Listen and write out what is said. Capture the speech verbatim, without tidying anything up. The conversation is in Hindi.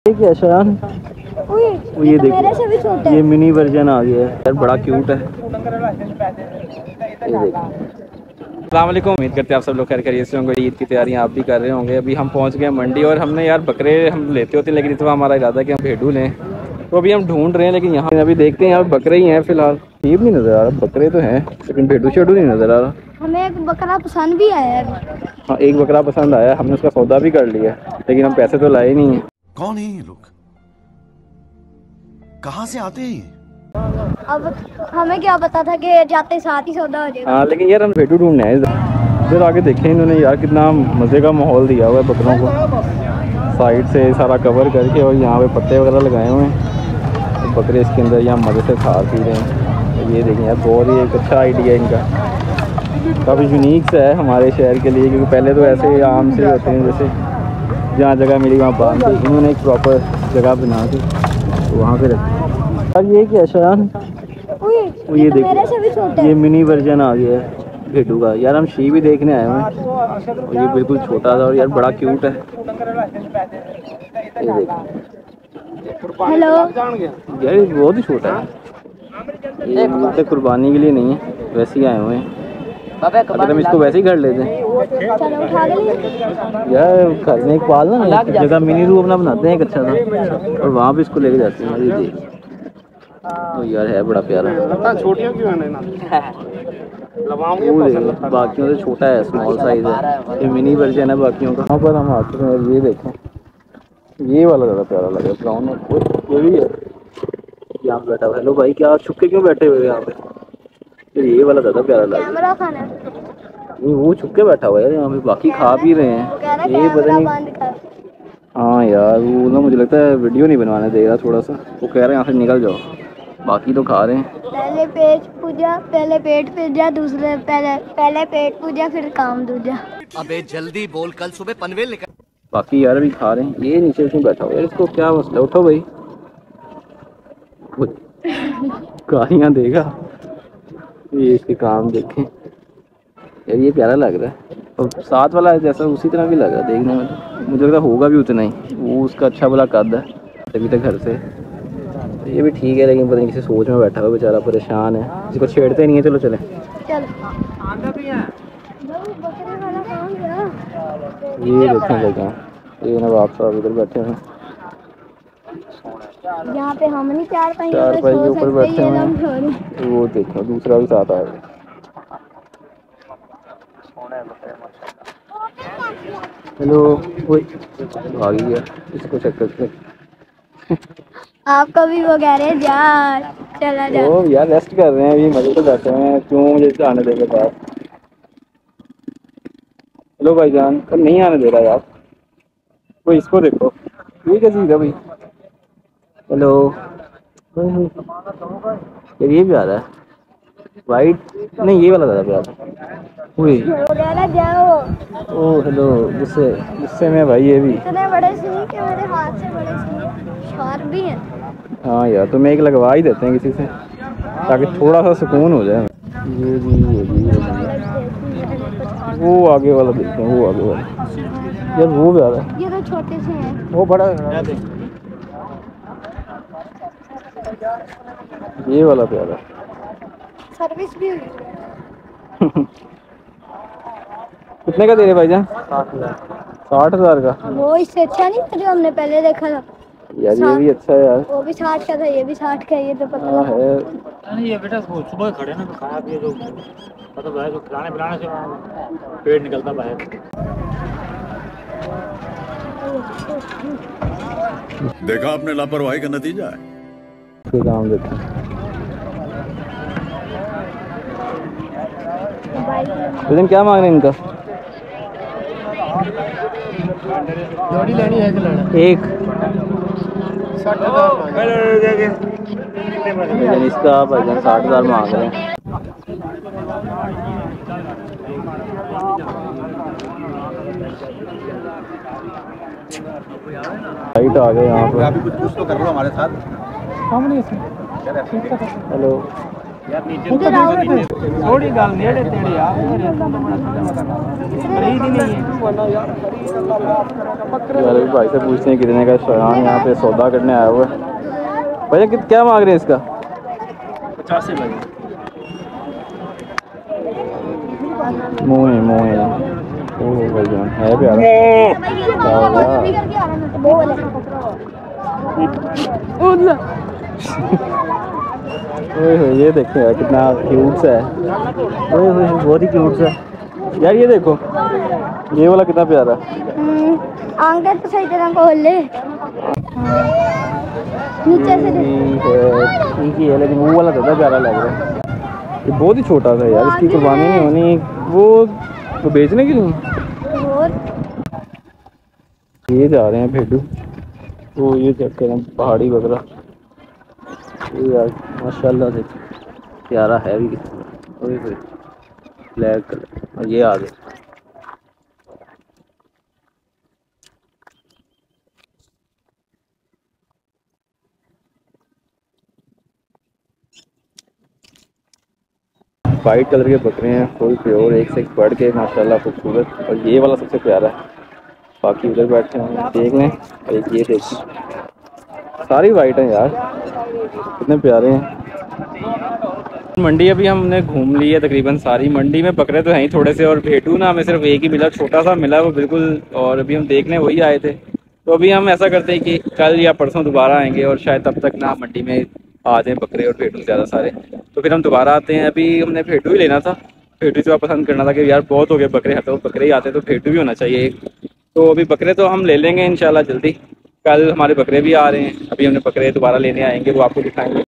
ये क्या शान, ये, ये तो मेरे से भी छोटा है। ये मिनी वर्जन आ गया है यार, बड़ा क्यूट है। ये देखो। अस्सलाम वालेकुम, उम्मीद करते हैं आप सब लोग खैर खैरियत से होंगे। ईद की तैयारियां आप भी कर रहे होंगे। अभी हम पहुंच गए मंडी और हमने यार बकरे हम लेते होते हैं, लेकिन इस बार हमारा इरादा है कि हम भेड़ू लें, तो अभी हम ढूंढ रहे हैं। लेकिन यहाँ अभी देखते हैं, यहाँ बकरे ही हैं फिलहाल। ईब नहीं नज़र आ रहा, बकरे तो हैं लेकिन भेड़ू शेडू नहीं नज़र आ रहा। हमें एक बकरा पसंद भी आया है। हाँ, एक बकरा पसंद आया, हमने उसका सौदा भी कर लिया, लेकिन हम पैसे तो लाए नहीं हैं। कौन है ये लोग, कहाँ से आते हैं? अब हमें क्या पता था कि जाते साथ ही सौदा हो जाएगा। हाँ, लेकिन यार हम भेड़ू ढूंढने हैं। फिर आगे देखें इन्होंने यार कितना मज़े का माहौल दिया हुआ है बकरों को, साइड से सारा कवर करके, और यहाँ पे पत्ते वगैरह लगाए हुए हैं। तो बकरे इसके अंदर यहाँ मज़े से खा पी रहे हैं। तो ये देखें यार, बहुत ही एक अच्छा आइडिया इनका, काफ़ी यूनिक सा है हमारे शहर के लिए, क्योंकि पहले तो ऐसे आम से होते हैं, जैसे जहाँ जगह मिली वहाँ बांध दी। इन्होंने एक प्रॉपर जगह बना दी तो वहाँ पे रखते। यार ये क्या शान, ये, ये तो मेरे से भी छोटा है। ये मिनी वर्जन आ गया है भेड़ू का। यार हम शी भी देखने आए हुए हैं, और ये बिल्कुल छोटा था और यार बड़ा क्यूट है। ये देखो हेलो, यार ये बहुत ही छोटा है, ये मुझसे कुर्बानी के लिए नहीं है, वैसे ही आए हुए हैं। अगर हम इसको वैसे ही कर लेते हैं चलो उठा ले। यार, घर में एक पालना ना एक जगह मिनी रूम अपना बनाते हैं एक अच्छा सा, और वहाँ पे इसको लेके जाते हैं। ये देख, तो यार है बड़ा प्यारा। छोटियां क्यों है ना? वो देखो, बाकियों से छोटा है, स्मॉल साइज है, ये मिनी वर्जन है बाकियों का। यहाँ पर हम आते हैं, ये देखें, ये वाला ज़्यादा प्यारा लगा, ब्राउन है, ये भी है। यहाँ पे बैठा हुआ, हेलो भाई, क्या आप छुपके क्यों बैठे हुए हैं यहाँ पे? तो ये वाला ज़्यादा प्यारा लगा। कैमरा खाना नहीं, वो छुपके बैठा हुआ है यहाँ पे, बाकी खा भी रहे हैं। ये पता नहीं। हाँ यार, वो ना मुझे लगता है वीडियो नहीं बनवाने दे रहा थोड़ा सा, वो कह रहे हैं यहाँ से निकल जाओ, बाकी तो खा रहे हैं। पहले पेट पूजा, पहले पेट पूजा, दूसरे पहले पहले पेट पूजा, फिर काम दूजा। अबे जल्दी बोल, कल सुबह पनवेल निकल। बाकी यार अभी खा रहे हैं। ये नीचे क्यों बैठा हुआ है, इसको क्या मसला? उठो भाई, गालियाँ देगा। ये इसके काम देखें यार, ये प्यारा लग रहा है, और साथ वाला जैसा उसी तरह भी लग रहा है देखने में, तो मुझे लगता है होगा भी उतना ही। वो उसका अच्छा भला कद है तभी तक घर से, तो ये भी ठीक है, लेकिन पता नहीं किसी सोच में बैठा हुआ बेचारा, परेशान है, इसको छेड़ते नहीं है। चलो चले, चल बकरे वाला कहाँ गया? ये देखें जगह, ये नवाब साहब इधर बैठे हैं, यहाँ पे हम नहीं चार पाई चार पाई के ऊपर बैठे हुए हैं। हैं। वो देखो दूसरा भी साथ आया। हेलो, कोई आ गया, इसको चेक करते। आपको भी वो कह रहे हैं जा, चला जा। ओ यार, रेस्ट कर रहे हैं अभी, मजे से बैठे हुए हैं, क्यों मुझे आने देंगे पास? हेलो भाईजान, कल नहीं आने दे रहा यार कोई, इसको देखो, ये क्या चीज़ है भाई? हेलो, यार ये भी आ रहा है वाइट, नहीं ये वाला ज़्यादा प्यारा। वगैरह जाओ। ओ हेलो, गुस्से गुस्से में भाई, ये भी इतने बड़े सिंह के मेरे हाथ से बड़े सिंह शार्प भी हैं। हाँ यार, तो मैं एक लगवा ही देते हैं किसी से, ताकि थोड़ा सा सुकून हो जाए। ये भी ये भी, ये भी। वो आगे वाला देखते हैं, वो आगे वाला यार, वो भी आ रहा है। ये तो छोटे से हैं। वो बड़ा है, ये वाला प्यारा। सर्विस भी हुई। कितने का दे रहे भाईजान? साठ हजार का। वो इससे अच्छा नहीं था जो हमने पहले देखा था यार ये भी अच्छा है यार, वो भी साठ का था, ये भी साठ का, ये तो पता हाँ है। नहीं ये बेटा सुबह खड़े ना तो खाया पिए जो मतलब है, जो खिलाने पिलाने से पेट निकलता बाहर। देखा आपने लापरवाही का नतीजा है। कोई काम देखा, लेकिन क्या मांग रहे हैं इनका? जोड़ी लेनी है कि लेना? एक साठ हजार भाईजान, इसका भाईजान साठ हजार मांग रहे हैं। लाइट आ गए यहाँ पे, अभी कुछ कुछ तो कर लो हमारे साथ। हेलो, इधर आओ थोड़ी गल नेड़े तेड़े यार खरीद ही नहीं है। भाई से पूछते हैं कितने का हाँ यहाँ पे सौदा करने आया हुआ है। भैया कित क्या मांग रहे हैं इसका? पचास से लगे मोहे मोहे ओह भाई जान है प्यारा। ओए होए ये देखो यार कितना क्यूट सा है। ओए होए बहुत ही क्यूट सा यार। ये देखो ये वाला कितना प्यारा है। आंखें तो सही तरह खोल ले नीचे से ठीक है ठीक ही है लेकिन वो वाला ज़्यादा प्यारा लग रहा है। ये बहुत ही छोटा सा यार इसकी कुर्बानी नहीं होनी। वो वो बेचने के लिए ये जा रहे हैं भेड़ू। तो ये चेक करें पहाड़ी वगैरह ये यार माशाल्लाह देख प्यारा है भी ब्लैक कलर और ये आ गए। वाइट कलर के बकरे हैं फुल प्योर एक से एक बढ़ के माशाल्लाह खूबसूरत। और ये वाला सबसे प्यारा है। बाकी उधर बैठे हैं देख लें। और एक ये देख सारी वाइट हैं यार कितने प्यारे हैं। मंडी अभी हमने घूम ली है तकरीबन सारी। मंडी में बकरे तो हैं ही थोड़े से और भेटू ना हमें सिर्फ एक ही मिला छोटा सा मिला वो बिल्कुल। और अभी हम देखने वही आए थे। तो अभी हम ऐसा करते हैं कि कल या परसों दोबारा आएंगे और शायद तब तक ना मंडी में आ जाएँ बकरे और भेटू ज़्यादा सारे। तो फिर हम दोबारा आते हैं। अभी हमने भेटू ही लेना था। भेटू जो पसंद करना था कि यार बहुत हो गए बकरे हर तो बकरे ही आते तो भेटू भी होना चाहिए एक। तो अभी बकरे तो हम ले लेंगे इंशाल्लाह जल्दी। कल हमारे बकरे भी आ रहे हैं। अभी हमने बकरे दोबारा लेने आएंगे वो आपको दिखाएंगे।